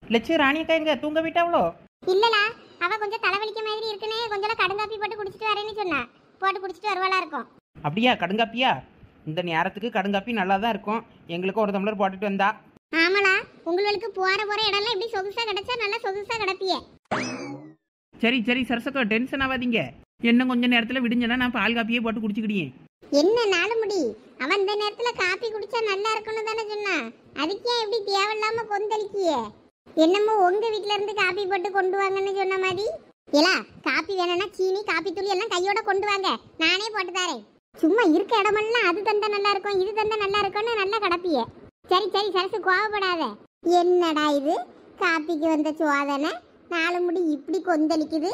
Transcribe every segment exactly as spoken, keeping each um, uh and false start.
லட்சு ராணியக்கா எங்க தூங்க விட்டாவளோ? இல்லலா, அவ கொஞ்சம் தலைவலிக்க மாதிரி இருக்குனே, கொஞ்சம் கடுங்காப்பி போட்டு குடிச்சிட்டு வரேன்னு சொன்னா. போட்டு குடிச்சிட்டு வருவாளா இருக்கும். அப்படியா? கடுங்காப்பியா? இந்த நேரத்துக்கு கடுங்காப்பி நல்லா தான் இருக்கும். எங்களுக்கு ஒரு டம்ளர் போட்டுட்டு வந்தா. ஆமாலா, உங்களுக்கு போற போற இடம்லாம் இப்படி சொகுசா கிடைச்சா நல்லா சொகுசா கிடப்பியே. சரி சரி சரசக்கா, டென்ஷன் ஆகாதீங்க. என்ன கொஞ்ச நேரத்துல விடுஞ்சனா நான் பால் காப்பியே போட்டு குடிச்சுக்கிட்டேன். என்ன நாலு முடி, அவன் இந்த நேரத்துல காப்பி குடிச்சா நல்லா இருக்கும்னு தானே சொன்னா. அதுக்கே எப்படி தேவையில்லாம கொந்தளிக்கியே? என்னமோ உங்க வீட்ல இருந்து காப்பி போட்டு கொண்டு வாங்கன்னு சொன்ன மாதிரி. ஏலா, காப்பி வேணும்னா சீனி காப்பி தூள் எல்லாம் கையோட கொண்டு வாங்க, நானே போட்டு தரேன். சும்மா இருக்க இடமெல்லாம் அது தந்தா நல்லா இருக்கும், இது தந்தா நல்லா இருக்கும்னு நல்லா கிடப்பியே. சரி சரி சரசு, கோவப்படாத. என்னடா இது, காப்பிக்கு வந்த சோதனை நாலு முடி இப்படி கொந்தளிக்குது.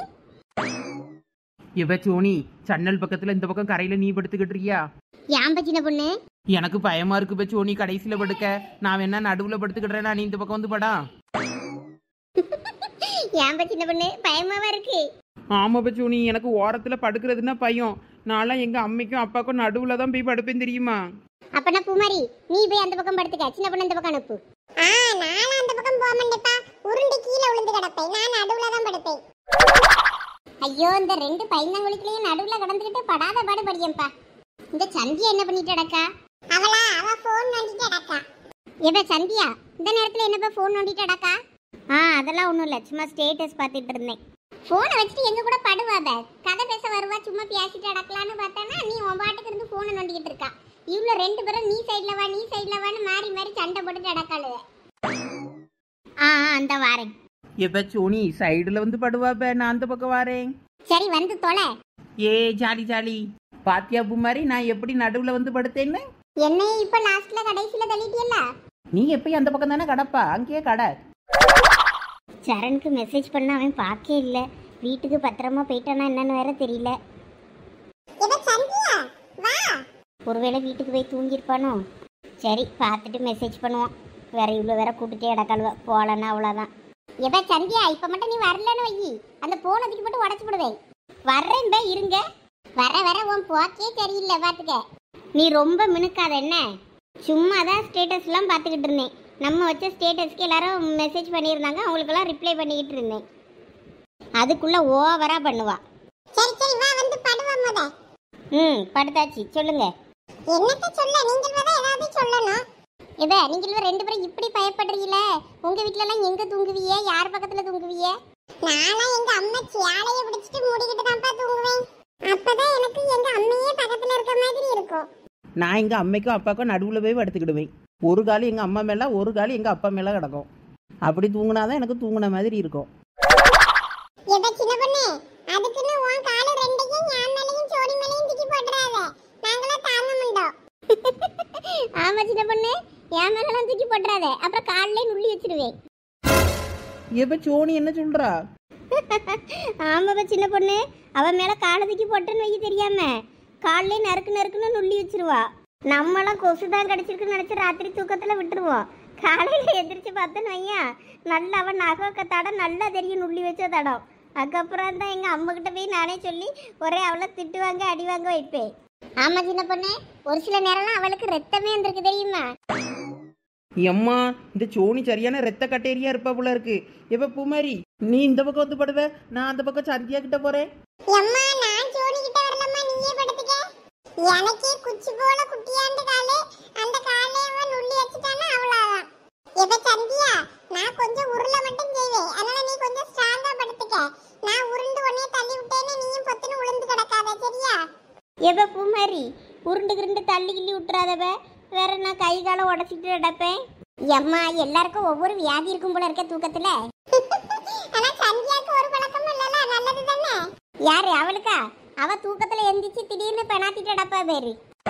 இவ சோனி, சன்னல் பக்கத்துல இந்த பக்கம் கரையில நீ படுத்துக்கிட்டு இருக்கியா? ஏன் சின்ன பொண்ணு? எனக்கு பயமா இருக்கு பே சோனி, கடைசியில படுக்க. நான் வேணா நடுவுல படுத்துக்கிட்டேனா, நீ இந்த பக்கம் வந்து படா. ஏன் சின்ன பொண்ணு, பயமாவா இருக்கு? ஆமா பே சோனி, எனக்கு ஓரத்துல படுக்கிறதுனா பயம். நான்லாம் எங்க அம்மைக்கும் அப்பாக்கும் நடுவுல தான் போய் படுப்பேன் தெரியுமா? அப்பனா பூமாரி, நீ போய் அந்த பக்கம் படுத்துக்க, சின்ன பொண்ணு இந்த பக்கம் அனுப்பு. ஆ, நான் அந்த பக்கம் போக மாட்டேப்பா, உருண்டு கீழே விழுந்து கிடப்பேன். நான் நடுவுல தான் படுப்பேன். ஐயோ, இந்த ரெண்டு பையனங்களுக்குலயும் நடுவுல கடந்துக்கிட்டு படாத பாடு படியம்பா. இந்த சந்தியா என்ன பண்ணிட்டு அடக்கா? அவளா, அவ போன் நோண்டிட்டு அடக்கா. ஏப்பா சந்தியா, இந்த நேரத்துல என்னப்பா போன் நோண்டிட்டு அடக்கா? ஆ, அதெல்லாம் ஒண்ணும் இல்ல, சும்மா ஸ்டேட்டஸ் பார்த்துட்டு இருந்தேன். போனை வச்சுட்டு எங்க கூட படுவாத, கதை பேச வருவா, சும்மா பேசிட்டு அடக்கலான்னு பார்த்தானா நீ உன் பாட்டுக்கு இருந்து போனை நோண்டிக்கிட்டு இருக்கா. இவ்வளோ ரெண்டு பேரும் நீ சைட்ல வா நீ சைட்ல வான்னு மாறி மாறி சண்டை போட்டுட்டு அடக்காளுவ. ஆ, அந்த வாரேன். எப்ப சோனி சைடுல வந்து படுவாப்ப, நான் அந்த பக்கம் வாரேன். சரி, வந்து தொலை. ஏ ஜாலி ஜாலி. பாத்தியா பூமாரி, நான் எப்படி நடுவுல வந்து படுத்தேன்னு? என்னை இப்ப லாஸ்ட்ல கடைசியில தள்ளிட்டியல்ல. நீ எப்பயும் அந்த பக்கம் தானே கடப்பா, அங்கேயே கடை. சரணுக்கு மெசேஜ் பண்ண அவன் பார்க்கே இல்லை. வீட்டுக்கு பத்திரமா போயிட்டானா என்னன்னு வேற தெரியல. ஒருவேளை வீட்டுக்கு போய் தூங்கியிருப்பானோ? சரி, பார்த்துட்டு மெசேஜ் பண்ணுவோம். வேற இவ்வளோ வேற கூப்பிட்டே இடக்கழுவ போகலன்னா அவ்வளோதான். எப்ப சந்தியா, இப்போ மட்டும் நீ வரலன்னு வை, அந்த போனதுக்கு மட்டும் உடச்சு விடுவேன். வர்றேன் பே, இருங்க. வர வர உன் போக்கே தெரியல பார்த்துக்க. நீ ரொம்ப மினுக்காத என்ன? சும்மா தான் ஸ்டேட்டஸ்லாம் பார்த்துக்கிட்டு இருந்தேன். நம்ம வச்ச ஸ்டேட்டஸ்க்கு எல்லாரும் மெசேஜ் பண்ணியிருந்தாங்க, அவங்களுக்கெல்லாம் ரிப்ளை பண்ணிக்கிட்டு இருந்தேன். அதுக்குள்ள ஓவரா பண்ணுவா. சரி சரி, வா வந்து படுவா முத. ம், படுத்தாச்சு. சொல்லுங்க. என்னத்த சொல்ல, நீங்கள் வேற ஏதாவது சொல்லணும். இதே நீங்கள் ரெண்டு பேரும் இப்படி பயப்படுறீங்களே, உங்க வீட்ல எல்லாம் எங்க தூங்குவீங்க? யார் பக்கத்துல தூங்குவீங்க? நானா எங்க அம்மா சேலைய பிடிச்சிட்டு மூடிக்கிட்டு தான்ப்பா தூங்குவேன். அப்பதான் எனக்கு எங்க அம்மையே பக்கத்துல இருக்க மாதிரி இருக்கும். நான் எங்க அம்மைக்கும் அப்பாக்கும் நடுவுல போய் படுத்துக்கிடுவேன். ஒரு காலி எங்க அம்மா மேல, ஒரு காலி எங்க அப்பா மேல கிடக்கும். அப்படி தூங்குனாதான் எனக்கு தூங்குன மாதிரி இருக்கும். எதை சின்ன பொண்ணு, அதுக்குன்னு உன் கால ரெண்டையும் என் மேலையும் சோடி மேலையும் தூக்கி போட்டுறாத, நாங்களா தாங்க மாட்டோம். ஆமா சின்ன பொண்ணு, என் மேலாம் தூக்கி போட்டுறாத, அப்புறம் காலிலே நுள்ளி வச்சிருவேன். எப்ப சோனி என்ன சொல்றா? ஆமாப்பா சின்ன பொண்ணு, அவன் மேல காலை தூக்கி போட்டுன்னு வைக்க தெரியாம காலிலே நறுக்கு நறுக்குன்னு நுள்ளி வச்சிருவா. நம்மளாம் கொசு தான் கடிச்சிருக்குன்னு நினைச்சு ராத்திரி தூக்கத்துல விட்டுருவோம். காலையில எந்திரிச்சு பார்த்தோன்னு வையா, நல்லா அவன் நகக்க தடம் நல்லா தெரியும், நுள்ளி வச்ச தடம். அதுக்கப்புறம் தான் எங்க அம்மா கிட்ட போய் நானே சொல்லி ஒரே அவளை திட்டுவாங்க அடிவாங்க வைப்பேன். ஆமா சின்ன பொண்ணு, ஒரு சில நேரம்லாம் அவளுக்கு ரத்தமே வந்திருக்கு தெரியுமா? எம்மா, இந்த சோனி சரியான ரத்த கட்டேரியா இருப்பா போல இருக்கு. எப்ப பூமாரி, நீ இந்த பக்கம் வந்து படுவ, நான் அந்த பக்கம் சந்தியா கிட்ட போறேன். அம்மா, நான் சோனி கிட்ட வரலம்மா, நீயே படுத்துக்க. எனக்கே குச்சி போல குட்டியாண்டு காலே, அந்த காலே அவன் நுள்ளி வச்சிட்டானா அவ்வளவுதான். எப்ப சந்தியா, நான் கொஞ்சம் உருள மட்டும் செய்வேன், அதனால நீ கொஞ்சம் ஸ்ட்ராங்கா படுத்துக்க. நான் உருண்டு உன்னைய தள்ளி விட்டேனே, நீயும் பொத்துன்னு உளுந்து கிடக்காத, சரியா? எப்ப பூமாரி, உருண்டு கிருண்டு தள்ளி கிள்ளி விட்டுறாதவ, வேற நான் கை காலை உடச்சிட்டு கிடப்பேன். எம்மா, எல்லாருக்கும் ஒவ்வொரு வியாதி இருக்கும் போல இருக்க தூக்கத்துல. ஆனா சந்தியாக்கு ஒரு பழக்கம் இல்லல, நல்லது தானே? யாரு அவளுக்கா? அவ தூக்கத்துல எந்திரிச்சு திடீர்னு பெனாத்திட்டு கிடப்பா பேரு.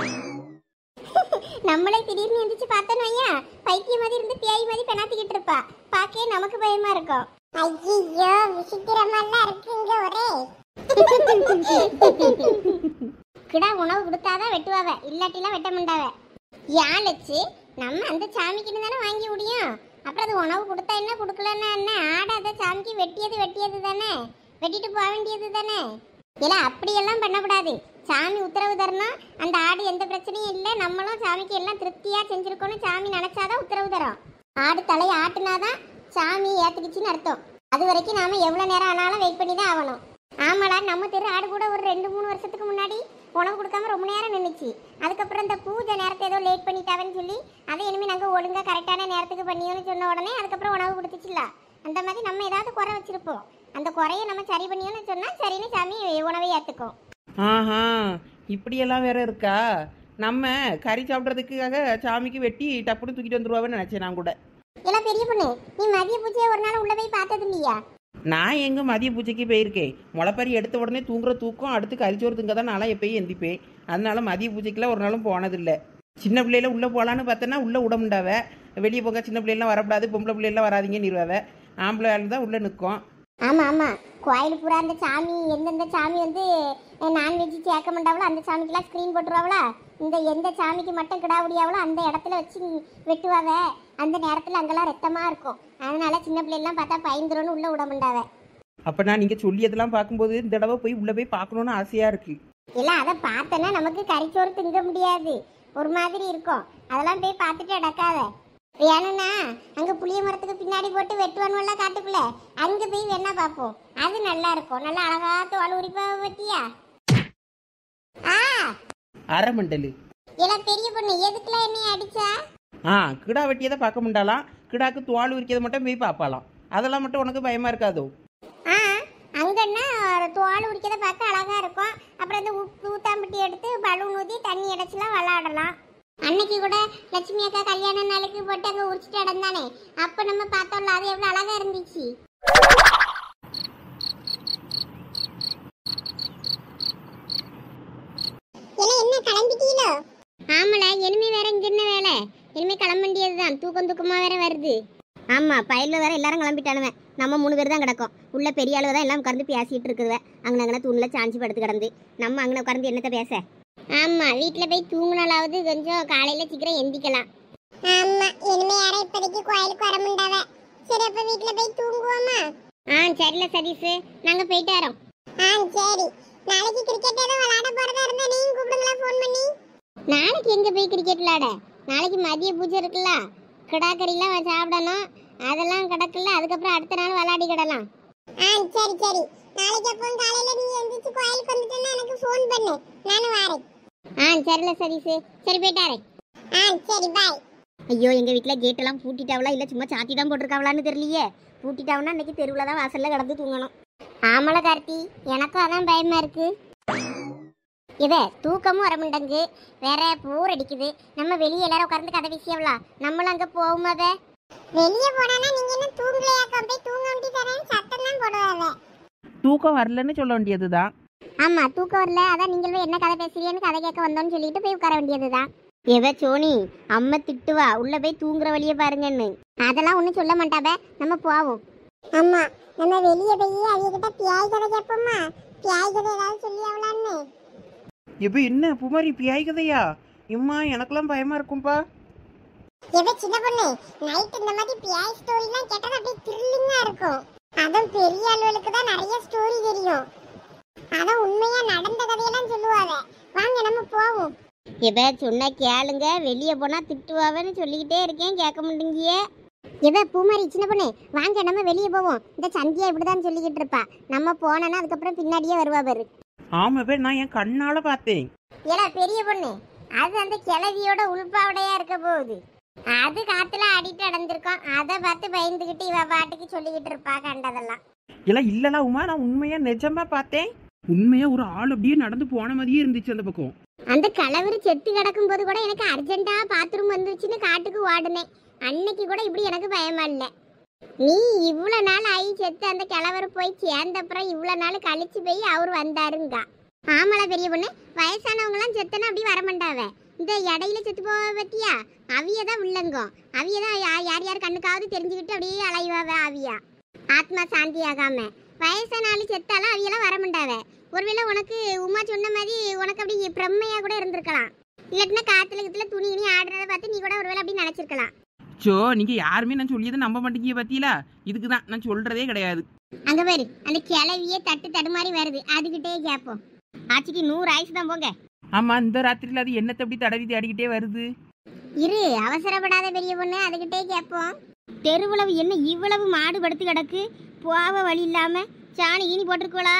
நம்மளே திடீர்னு எந்திரிச்சு பார்த்தோன்னு வையா, பைத்திய மாதிரி இருந்து பேய் மாதிரி பெனாத்திக்கிட்டு இருப்பா. பாக்கே நமக்கு பயமா இருக்கும். ஐயோ, விசித்திரமெல்லாம் இருக்குங்க ஒரே. கிடா உணவு கொடுத்தாதான் வெட்டுவாவ, இல்லாட்டிலாம் வெட்ட மாட்டாவ. யாழச்சு நம்ம அந்த சாமிக்கிட்டு தானே வாங்கி முடியும். அப்புறம் அது உணவு கொடுத்தா என்ன, கொடுக்கலன்னா என்ன? ஆடை அதை சாமிக்கு வெட்டியது வெட்டியது தானே, வெட்டிட்டு போக வேண்டியது தானே. இல்லை, அப்படியெல்லாம் பண்ணக்கூடாது. சாமி உத்தரவு தரணும், அந்த ஆடு எந்த பிரச்சனையும் இல்லை, நம்மளும் சாமிக்கு எல்லாம் திருப்தியாக செஞ்சுருக்கோன்னு சாமி நினச்சாதான் உத்தரவு தரோம். ஆடு தலையை ஆட்டுனாதான் சாமி ஏத்துக்குச்சின்னு அர்த்தம். அது வரைக்கும் நாம எவ்வளவு நேரம் ஆனாலும் வெயிட் பண்ணி தான் ஆகணும். ஆமாடா, நம்ம தெரு ஆடு கூட ஒரு ரெண்டு மூணு வருஷத்துக்கு முன்னாடி உணவு கொடுக்காம ரொம்ப நேரம் நின்றுச்சு. அதுக்கப்புறம் இந்த பூஜை நேரத்தை ஏதோ லேட் பண்ணிட்டாவன்னு சொல்லி அதை இனிமேல் நாங்கள் ஒழுங்கா கரெக்டான நேரத்துக்கு பண்ணியோன்னு சொன்ன உடனே அதுக்கப்புறம் உணவு கொடுத்துச்சுல. அந்த மாதிரி நம்ம ஏதாவது குறை வச்சிருப்போம். அந்த குறையை நம்ம சரி பண்ணியோன்னு சொன்னா சரின்னு சாமி உணவை ஏற்றுக்கும். ஆஹா, இப்படியெல்லாம் வேற இருக்கா? நம்ம கறி சாப்பிட்றதுக்காக சாமிக்கு வெட்டி டப்புன்னு தூக்கிட்டு வந்துருவான்னு நினச்சேன் நான் கூட. எல்லாம் பெரிய பொண்ணு, நீ மதிய பூஜையை ஒரு நாள் உள்ள போய் பார்த்தது இல்லையா? நான் எங்கே மதிய பூஜைக்கு போயிருக்கேன். முளைப்பறி எடுத்த உடனே தூங்குற தூக்கம், அடுத்து கறிச்சோறு திங்க தான் நான்லாம் எப்பயும் எந்திப்பேன். அதனால மதிய பூஜைக்கெல்லாம் ஒரு நாளும் போனதில்லை. சின்ன பிள்ளையில உள்ளே போகலான்னு பார்த்தோன்னா உள்ளே விட முடியாவ. வெளியே போக சின்ன பிள்ளைலாம் வரக்கூடாது, பொம்பளை பிள்ளைலாம் வராதிங்கன்னு நிறுவாவ. ஆம்பளை ஆள் தான் உள்ளே நிற்கும். ஆமா ஆமா, கோயில் பூரா அந்த சாமி எந்தெந்த சாமி வந்து நான்வெஜ் சேர்க்க மாட்டாவளோ அந்த சாமிக்கெல்லாம் ஸ்க்ரீன் போட்டுருவாங்களா. இந்த எந்த சாமிக்கு மட்டும் கிடாவுடியாவளோ அந்த இடத்துல வச்சு வெட்டுவாவ. அந்த நேரத்தில் அங்கெல்லாம் ரத்தமா இருக்கும். அதனால சின்ன பிள்ளைலாம் பார்த்தா பயந்துருன்னு உள்ள விட மாட்டாவ. அப்போ நான் நீங்கள் சொல்லியதெல்லாம் பார்க்கும்போது இந்த தடவை போய் உள்ளே போய் பார்க்கணுன்னு ஆசையாக இருக்குது. இல்லை, அதை பார்த்தோன்னா நமக்கு கறிச்சோறு திங்க முடியாது, ஒரு மாதிரி இருக்கும். அதெல்லாம் போய் பார்த்துட்டு அடக்காத. வேணும்னா அங்கே புளிய மரத்துக்கு பின்னாடி போட்டு வெட்டுவானுவல்ல காட்டுக்குள்ள, அங்கே போய் வேணா பார்ப்போம். அது நல்லா இருக்கும். நல்லா அழகா தோல் உரிப்பா பத்தியா. ஆ அரை மண்டல். இல்லை பெரிய பொண்ணு, எதுக்குல என்னைய அடிச்சா? ஆ, கிடா வெட்டியதை பார்க்க முடியாலாம், கிடாக்கு தோல் உரிக்கிறத மட்டும் போய் பார்ப்பாலாம். அதெல்லாம் மட்டும் உனக்கு பயமாக இருக்காதோ? ஆ, அங்கன்னா தோல் உரிக்கிறத பார்க்க அழகா இருக்கும். அப்புறம் இந்த உப்பு ஊத்தாம்பட்டி எடுத்து பலூன் ஊற்றி தண்ணி அடைச்சிலாம் விளாடலாம். அன்னைக்கு கூட லட்சுமி அக்கா கல்யாண நாளுக்கு போட்டு அங்கே உரிச்சிட்டு இடந்தானே, அப்போ நம்ம பார்த்தோம்ல, அது எவ்வளோ அழகா இருந்துச்சு. என்ன கிளம்பிட்டீங்களோ? ஆமல, இனிமே வேற இங்க என்ன வேலை? இனிமே கிளம்ப வேண்டியதுதான். தூக்கம் தூக்கமா வேற வருது. ஆமா, பயில வேற எல்லாரும் கிளம்பிட்டானுவ. நம்ம மூணு பேர் தான் கிடக்கும். உள்ள பெரிய அளவு தான் எல்லாம் உட்கார்ந்து பேசிட்டு இருக்குதுவ. அங்கே அங்கே தூண்ல சாஞ்சி படுத்து கிடந்து நம்ம அங்கே உட்கார்ந்து என்னத்த பேச. ஆமா, வீட்டில் போய் தூங்கினாலாவது கொஞ்சம் காலையில சீக்கிரம் எந்திக்கலாம். ஆமா, இனிமே யாரும் இப்போதைக்கு கோயிலுக்கு வர முடியாவ. சரி, அப்ப வீட்டில் போய் தூங்குவோமா? ஆ சரில சதீஷ், நாங்க போயிட்டு வரோம். ஆ சரி. நாளைக்கு கிரிக்கெட் ஏதோ விளையாட போறதா இருந்தா நீங்க கூப்பிடுங்களா ஃபோன் பண்ணி. நாளைக்கு எங்க போய் கிரிக்கெட் விளையாட? நாளைக்கு மதிய பூஜை இருக்குல்ல, கிடாக்கறிலாம் சாப்பிடணும். அதெல்லாம் கிடக்குல்ல, அதுக்கப்புறம் அடுத்த நாள் விளையாடிக்கிடலாம். ஆ சரி சரி. நாளைக்கு அப்போ காலையில நீ எந்திரிச்சு கோயிலுக்கு வந்துட்டேன்னா எனக்கு ஃபோன் பண்ணு, நானும் வரேன். ஆ சரில சதீஷ், சரி போயிட்டாரே. ஆ சரி பாய். ஐயோ, எங்க வீட்டுல கேட் எல்லாம் பூட்டிட்டாவளா இல்ல சும்மா சாத்தி தான் போட்டிருக்காவளான்னு தெரியலையே. பூட்டிட்டாவனா இன்னைக்கு தெருவில் தான் வாசல்ல கிடந்து தூங்கணும். ஆமல கார்த்தி, எனக்கும் அதான் பயமா இருக்கு. இவ தூக்கமும் வர மாட்டேங்கு, வேற போர் அடிக்குது. நம்ம வெளியே எல்லாரும் உட்கார்ந்து கதை பேசியவளா, நம்மளும் அங்க போகுமாவ. வெளியே போனா நீங்க என்ன தூங்கலையாக்கா? போய் தூங்க வேண்டி தரேன் சத்தம் தான் போடுவாவ. தூக்கம் வரலன்னு சொல்ல வேண்டியதுதான். ஆமா, தூக்கம் வரல, அதான் நீங்களும் என்ன கதை பேசுறீங்கன்னு கதை கேட்க வந்தோம்னு சொல்லிட்டு போய் உட்கார வேண்டியதுதான். எவ சோனி, அம்மா திட்டுவா உள்ள போய் தூங்குற வழிய பாருங்கன்னு. அதெல்லாம் ஒன்றும் சொல்ல மாட்டாவ, நம்ம போவோம். ஆமா, நம்ம வெளியே போய் அவகிட்ட பியாய் கதை கேட்போமா? பியாய் கதை ஏதாவது சொல்லி அவளான்னு. இப்போ என்ன புமாரி பியாய் கதையா? இம்மா எனக்கெல்லாம் பயமா இருக்கும்பா. எவ சின்ன பொண்ணு, நைட் இந்த மாதிரி பியாய் ஸ்டோரிலாம் கேட்டா அப்படியே த்ரில்லிங்கா இருக்கும். அதுவும் பெரிய ஆளுகளுக்கு தான் நிறைய ஸ்டோரி தெரியும். அதான் உண்மையா நடந்த கதையெல்லாம் சொல்லுவாங்க. வாங்க நம்ம போவோம். எவ சொன்னா கேளுங்க, வெளியே போனா திட்டுவாவன்னு சொல்லிக்கிட்டே இருக்கேன், கேட்க மாட்டேங்கியே. எவ பூமாரி சின்ன பொண்ணு, வாங்க நம்ம வெளியே போவோம். இந்த சந்தியா இப்படிதான் சொல்லிக்கிட்டு இருப்பா. நம்ம போனோன்னா அதுக்கப்புறம் பின்னாடியே வருவா பாரு. ஆமாவே, நான் என் கண்ணால பார்த்தேன். ஏடா பெரிய பொண்ணு, அது அந்த கிளவியோட உள்பாவடையா இருக்க போகுது. அது காத்துல ஆடிட்டு அடந்திருக்கோம். அதை பார்த்து பயந்துகிட்டு இவ பாட்டுக்கு சொல்லிக்கிட்டு இருப்பா கண்டதெல்லாம். எல்லாம் இல்லலா உமா, நான் உண்மையா நிஜமா பார்த்தேன். உண்மையா ஒரு ஆள் அப்படியே நடந்து போன மாதிரியே இருந்துச்சு அந்த பக்கம். அந்த கலவரி செத்து கிடக்கும் போது கூட எனக்கு அர்ஜென்ட்டா பாத்ரூம் வந்துருச்சுன்னு காட்டுக்கு ஓடுனேன். அன்னைக்கு கூட இப்படி எனக்கு பயமா இல்லை. நீ இவ்வளோ நாள் ஆகி செத்து அந்த கிழவர் போய் சேர்ந்தப்புறம் இவ்வளோ நாள் கழிச்சு போய் அவர் வந்தாருங்க. ஆமால பெரிய பொண்ணு, வயசானவங்களாம் செத்தனா அப்படி வரமாட்டாவ. இந்த இடையில செத்து போவ பத்தியா, அவியதான் உள்ளங்கும். அவியதான் யார் யார் கண்ணுக்காவது தெரிஞ்சுக்கிட்டு அப்படியே அலைவாவ. அவியா ஆத்மா சாந்தி ஆகாம வயசானாலும் செத்தாலும் அவியெல்லாம் வரமாட்டாவ. ஒருவேளை உனக்கு உமா சொன்ன மாதிரி உனக்கு அப்படி பிரம்மையா கூட இருந்திருக்கலாம். இல்லாட்டினா காத்துல கத்துல துணி இனி ஆடுறத பார்த்து நீ கூட ஒருவேளை அப்படி நினைச்சிருக்கலாம். சோ, நீங்க யாருமே நான் சொல்லியதை நம்ப மாட்டேங்க பத்தியில. இதுக்குதான் நான் சொல்றதே கிடையாது. அங்க பாரு, அந்த கிளவியே தட்டு தடுமாறி வருது. அதுகிட்டே கேட்போம். ஆச்சிக்கு நூறு ஆயுசு தான் போங்க. ஆமா, இந்த ராத்திரியில அது என்னத்தை அப்படி தடவி தேடிக்கிட்டே வருது. இரு, அவசரப்படாத பெரிய பொண்ணு, அதுகிட்டே கேட்போம். தெருவுளவு என்ன இவ்வளவு மாடு படுத்து கிடக்கு, போவ வழி இல்லாம சாணி ஈனி போட்டிருக்கோளா?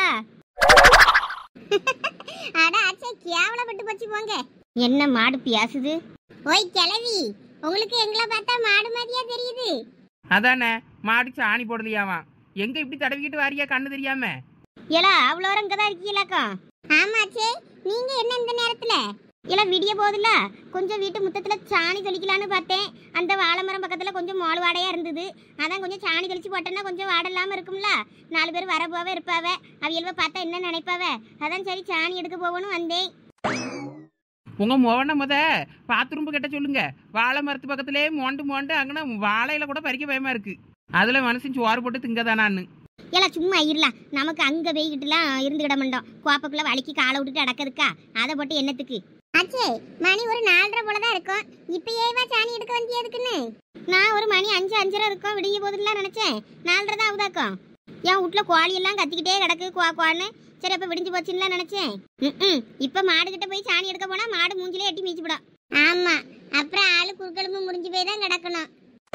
அட ஆச்சே, கேவலப்பட்டு போச்சு போங்க. என்ன மாடு பேசுது? ஓய் கிழவி, உங்களுக்கு எங்களை பார்த்தா மாடு மாதிரியா தெரியுது? அதானே, மாடு சாணி போடலையாமா. எங்க இப்படி தடவிக்கிட்டு வாரியா கண்ணு தெரியாம? ஏலா அவ்வளோ இங்கதான் இருக்கீங்களாக்கா? ஆமாச்சே, நீங்க என்ன இந்த நேரத்துல? இல்ல விடிய போதில்ல, கொஞ்சம் வீட்டு முத்தத்துல சாணி தெளிக்கலான்னு பார்த்தேன். அந்த வாழை மரம் பக்கத்துல கொஞ்சம் மோள் வாடையா இருந்தது. அதான் கொஞ்சம் சாணி தெளிச்சு போட்டேன்னா கொஞ்சம் வாடை இல்லாம இருக்கும்ல. நாலு பேர் வரப்போவே இருப்பாவ, அவியல்வ பார்த்தா என்ன நினைப்பாவ. அதான் சரி சாணி எடுக்க போகணும் வந்தேன். உங்க மோவனை முத பாத்ரூம் கிட்ட சொல்லுங்க. வாழை மரத்து பக்கத்திலே மோண்டு மோண்டு அங்கன்னா வாழையில கூட பறிக்க பயமா இருக்கு. அதுல மனுஷன் சோறு போட்டு திங்கதானான்னு. ஏலா சும்மா இருலாம், நமக்கு அங்க வெயிட்டுலாம் இருந்துக்கிட மாட்டோம். கோப்பக்குள்ள வலிக்கு காலை விட்டுட்டு அடக்கிறதுக்கா? அதை போட்டு என்னத்துக்கு? ஆச்சே, மணி ஒரு நாலரை போலதான் இருக்கும். இப்பயேவா சாணி எடுக்க வந்தியா இருக்குன்னு? நான் ஒரு மணி அஞ்சு அஞ்சரை இருக்கும் விடிய போதுலாம் நினைச்சேன். நாலரை தான் ஆகுதாக்கும். என் வீட்டுல கோழி எல்லாம் கத்திக்கிட்டே கிடக்கு குவா குவான்னு. சரி அப்ப விடிஞ்சு போச்சுன்னு நினைச்சேன். ம் இப்ப மாடு கிட்ட போய் சாணி எடுக்க போனா மாடு மூஞ்சிலே எட்டி மீச்சுவிடும். ஆமா, அப்புறம் ஆளு குறுக்கெலும்பு முடிஞ்சு போய் தான் கிடக்கணும்.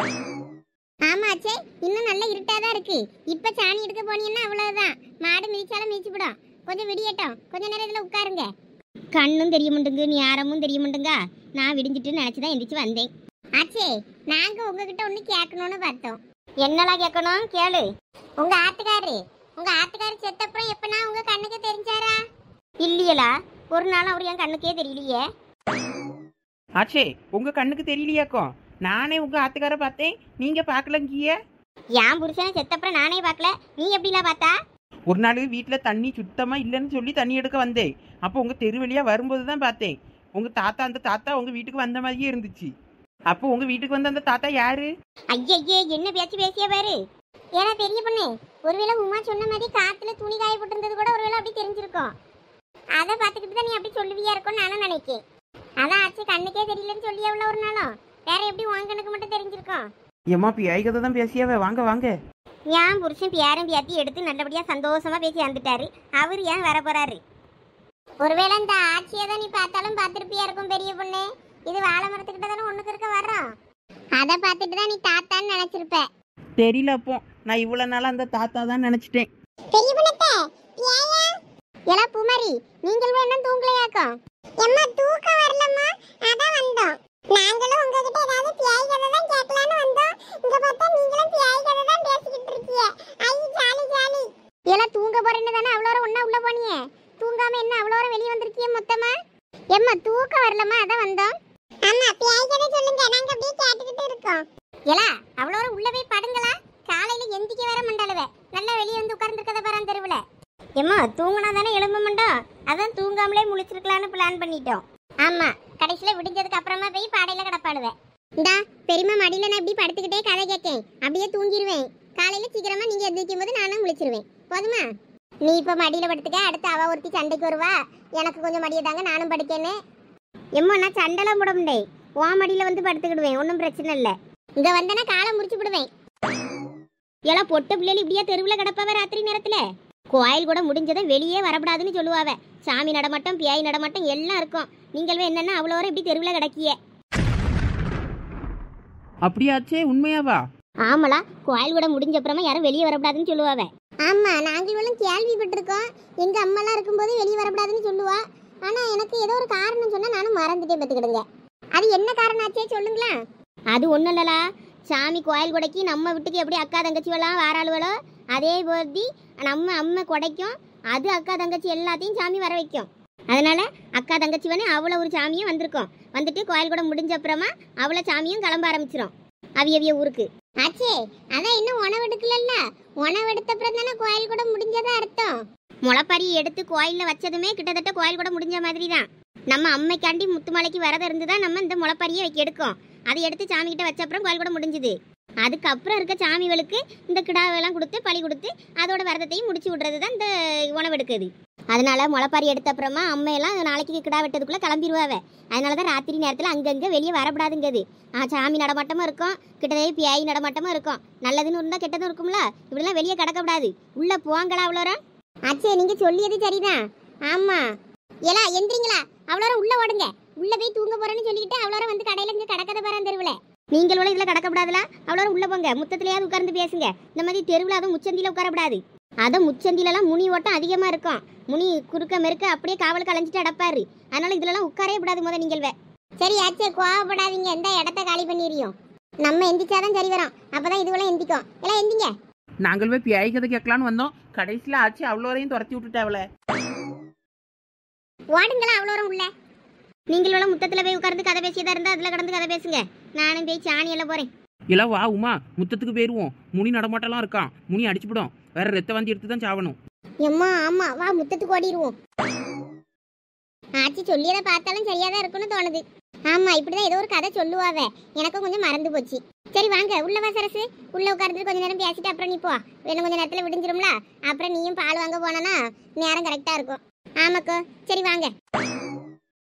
ஆமாச்சே, இன்னும் நல்ல இருட்டாதான் இருக்கு. இப்ப சாணி எடுக்க போனீங்கன்னா அவ்வளவுதான், மாடு மிதிச்சாலும் மிதிச்சுவிடும். கொஞ்சம் விடியட்டும், கொஞ்ச நேரம் இதுல உட்காருங்க. கண்ணும் தெரிய மாட்டேங்க, நேரமும் தெரிய மாட்டேங்க. நான் விடிஞ்சிட்டு நினைச்சுதான் எந்திரிச்சு வந்தேன். ஆச்சே, நாங்க உங்ககிட்ட ஒண்ணு கேட்கணும்னு பார்த்தோம். என்னலாம் கேட்கணும்? கேளு. உங்க ஆத்துக்காரு உங்க ஆத்துக்காரு செத்தப்புறம் எப்பனா உங்க கண்ணுக்கு தெரிஞ்சாரா? இல்லையலா, ஒரு நாள் அவர் என் கண்ணுக்கே தெரியலையே. ஆச்சே, உங்க கண்ணுக்கு தெரியலையாக்கும். நானே உங்க ஆத்துக்கார பார்த்தேன், நீங்க பாக்கலங்கிய. என் புருஷனை செத்தப்புறம் நானே பார்க்கல, நீ எப்படிலாம் பார்த்தா? ஒரு நாள் வீட்டில் தண்ணி சுத்தமா இல்லைன்னு சொல்லி தண்ணி எடுக்க வந்தேன். அப்போ உங்க தெரு வழியா வரும்போது தான் பார்த்தேன். உங்க தாத்தா அந்த தாத்தா உங்க வீட்டுக்கு வந்த மாதிரியே இருந்துச்சு. அப்போ உங்க வீட்டுக்கு வந்த அந்த தாத்தா யாரு? ஐயே, என்ன பேச்சு பேசிய பாரு. ஏன்னா பெரிய பொண்ணு, ஒருவேளை உமா சொன்ன மாதிரி காத்துல துணி காய போட்டிருந்தது கூட ஒருவேளை அப்படி தெரிஞ்சிருக்கும். அதை பார்த்துக்கிட்டு தான் நீ அப்படி சொல்லுவியா இருக்கும்னு நானும் நினைக்கேன். அதான் ஆச்சு, கண்ணுக்கே தெரியலன்னு சொல்லி எவ்வளோ ஒரு நாளும் வேற எப்படி உன் கண்ணுக்கு மட்டும் தெரிஞ்சிருக்கோம்? ஏமா பியாய் கதை தான் பேசியாவே. வாங்க வாங்க. ஏன் புருஷன் பேரும் பேத்தி எடுத்து நல்லபடியா சந்தோஷமா பேசி வந்துட்டாரு. அவர் ஏன் வர போறாரு? ஒருவேளை இந்த ஆட்சியை தான் நீ பார்த்தாலும் பார்த்துருப்பியா இருக்கும் பெரிய பொண்ணு. இது வாழை மரத்துக்கிட்ட தானே ஒண்ணுக்கு இருக்க வர்றோம். அதை பார்த்துட்டு தான் நீ தாத்தான்னு நினைச்சிருப்ப. தெரியல, அப்போ நான் இவ்வளவு நாள் அந்த தாத்தா தான் நினைச்சிட்டேன். பெரிய பொண்ணே, ஏயா எலா பூமாரி, நீங்கள் என்ன தூங்கலையாக்கும்? எம்மா தூக்கம் வரலம்மா, அதான் வந்தோம். நாங்களும் உங்ககிட்ட ஏதாவது பியாய் கதை தான் கேட்கலான்னு வந்தோம். இங்க பார்த்தா நீங்களும் பியாய் கதை தான் பேசிக்கிட்டு இருக்கீங்க. ஐ ஜாலி ஜாலி. எலா தூங்க போறேன்னு தானே அவ்வளோ ஒண்ணா உள்ள போனியே. தூங்காம என்ன அவ்வளோ வெளியே வந்திருக்கீங்க மொத்தமா? எம்மா தூக்கம் வரலம்மா, அதான் வந்தோம். ஆமா, பியாய் கதை சொல்லுங்க, நாங்க அப்படியே கேட்டுக்கிட்டு இருக்கோம். எலா அவ்வளோ உள்ள போய் படுங்களா? காலையில எந்திக்க வேற மண்டாளுவே. நல்லா வெளியே வந்து உட்கார்ந்துருக்கத பாரு தெருவுல. எம்மா தூங்கினா தானே எழும்ப மாட்டோம், அதான் தூங்காமலே முழிச்சிருக்கலான்னு பிளான் பண்ணிட்டோம். ஆமா, கடைசியில விடிஞ்சதுக்கு அப்புறமா போய் பாடையில கிடப்பாடுவேன். இந்தா பெரியம்மா மடியில நான் இப்படி படுத்துக்கிட்டே கதை கேட்கேன், அப்படியே தூங்கிடுவேன். காலையில சீக்கிரமா நீங்க எந்திரிக்கும் போது நானும் முழிச்சிருவேன். போதுமா? நீ இப்ப மடியில படுத்துக்க, அடுத்து அவ ஒருத்தி சண்டைக்கு வருவா. எனக்கு கொஞ்சம் மடியை தாங்க, நானும் படுக்கேன்னு. எம்மா நான் சண்டைலாம் போட முடியே, உன் மடியில வந்து படுத்துக்கிடுவேன், ஒன்றும் பிரச்சனை இல்லை. இங்க வந்தனா காலை முடிச்சு விடுவேன். எல்லாம் பொட்ட பிள்ளைகள் இப்படியே தெருவில் கிடப்பாவ ராத்திரி நேரத்துல. கோயில் கூட முடிஞ்சதை வெளியே வரப்படாதுன்னு சொல்லுவாவ. சாமி நடமாட்டம், பியாய் நடமாட்டம் எல்லாம் இருக்கும். நீங்களும் என்னன்னா அவ்வளோ இப்படி தெருவில் கிடக்கிய. அப்படியாச்சே, உண்மையாவா? ஆமலா, கோயில் கூட முடிஞ்ச அப்புறமா யாரும் வெளியே வரப்படாதுன்னு சொல்லுவாவ. ஆமா, நாங்களும் கேள்விப்பட்டிருக்கோம். எங்க அம்மாலாம் இருக்கும்போது வெளியே வரப்படாதுன்னு சொல்லுவா. ஆனா எனக்கு ஏதோ ஒரு காரணம் சொன்னா நானும் மறந்துட்டே பத்துக்கிடுங்க. அது என்ன காரணம் ஆச்சே சொல்லுங்களா? அது ஒன்றும் இல்லலா, சாமி கோயில் கொடைக்கு நம்ம வீட்டுக்கு எப்படி அக்கா தங்கச்சிவெல்லாம் வாராளுவளோ அதே போதி நம்ம அம்மா கொடைக்கும் அது அக்கா தங்கச்சி எல்லாத்தையும் சாமி வர வைக்கும். அதனால அக்கா தங்கச்சிவனே அவ்வளோ ஒரு சாமியும் வந்திருக்கோம். வந்துட்டு கோயில் கூட முடிஞ்ச அப்புறமா அவ்வளோ சாமியும் கிளம்ப ஆரம்பிச்சிடும் அவிய அவிய ஊருக்கு. ஆச்சே, அதான் இன்னும் உணவு எடுக்கலல்ல. உணவு எடுத்த அப்புறம் தானே கோயில் கூட முடிஞ்சதா அர்த்தம். முளைப்பறி எடுத்து கோயிலில் வச்சதுமே கிட்டத்தட்ட கோயில் கூட முடிஞ்ச மாதிரி தான். நம்ம அம்மைக்காண்டி முத்துமலைக்கு வரத இருந்துதான் நம்ம இந்த முளைப்பறியை வைக்க எடுக்கும். அதை எடுத்து சாமி கிட்ட வச்ச அப்புறம் கோயில் கூட முடிஞ்சுது. அதுக்கப்புறம் இருக்க சாமிகளுக்கு இந்த கிடாவெல்லாம் கொடுத்து பழி கொடுத்து அதோட விரதத்தையும் முடிச்சு விடுறது தான் இந்த உணவு எடுக்குது. அதனால முளைப்பாரி எடுத்த அப்புறமா அம்மையெல்லாம் நாளைக்கு கிடா வெட்டதுக்குள்ள கிளம்பிடுவாவே. அதனாலதான் ராத்திரி நேரத்தில் அங்கங்க வெளியே வரப்படாதுங்கிறது. ஆ சாமி நடமாட்டமும் இருக்கும், கிட்டத்தட்ட பியாய் நடமாட்டமும் இருக்கும். நல்லதுன்னு இருந்தா கெட்டதும் இருக்கும்ல. இப்படிலாம் வெளியே கிடக்கப்படாது. உள்ள போங்களா அவ்வளோரா? ஆச்சே, நீங்க சொல்லியது சரிதான். ஆமா, ஏலா எந்திரிங்களா, அவ்வளோ உள்ள ஓடுங்க. உள்ள போய் தூங்க போறேன்னு சொல்லிட்டு அவ்வளோ வந்து கடையில இங்க கடக்கத பாரு தெருவில். நீங்களோட இதில் கடக்கப்படாதுல அவ்வளோ உள்ள போங்க, முத்தத்திலேயாவது உட்கார்ந்து பேசுங்க. இந்த மாதிரி தெருவில் அதுவும் முச்சந்தியில் உட்காரப்படாது. அதுவும் முச்சந்திலலாம் முனி ஓட்டம் அதிகமாக இருக்கும். முனி குறுக்க மெருக்க அப்படியே காவல் கலைஞ்சிட்டு அடப்பாரு. அதனால இதுலலாம் உட்காரவே கூடாது முத நீங்கள். சரி ஆச்சே, கோவப்படாதீங்க, எந்த இடத்த காலி பண்ணிடுறியும். நம்ம எந்திரிச்சாதான் சரி வரும், அப்பதான் இதுவெல்லாம் எந்திக்கும். எல்லாம் எந்திங்க. நாங்கள் போய் பியாய் கதை கேட்கலான்னு வந்தோம், கடைசியில் ஆச்சு அவ்வளோரையும் துரத்தி விட்டுட்டாவல. ஓடுங்களா அவ்வளோ உள்ள. நீங்களும் முத்தத்தில் போய் உட்கார்ந்து கதை பேசியதா இருந்தால் அதில் கடந்து கதை பேசுங்க. நானும் போய் சாணி எல்லாம் போகிறேன். இல்லை வா உமா, முத்தத்துக்கு போயிடுவோம். முனி நடமாட்டெல்லாம் இருக்கான், முனி அடிச்சுவிடும். வேற ரத்த வாந்தி எடுத்து தான் சாவணும். எம்மா ஆமா, வா முத்தத்துக்கு ஓடிடுவோம். ஆச்சி சொல்லியதை பார்த்தாலும் சரியாதான் இருக்குன்னு தோணுது. ஆமா, இப்படிதான் ஏதோ ஒரு கதை சொல்லுவாவ, எனக்கும் கொஞ்சம் மறந்து போச்சு. சரி வாங்க உள்ள வா சரசு, உள்ள உட்கார்ந்து கொஞ்ச நேரம் பேசிட்டு அப்புறம் நீ போ. இன்னும் கொஞ்சம் நேரத்துல விடிஞ்சிரும்ல, அப்புறம் நீயும் பால் வாங்க போனா நேரம் கரெக்டா இருக்கும். ஆமாக்கோ, சரி வாங்க.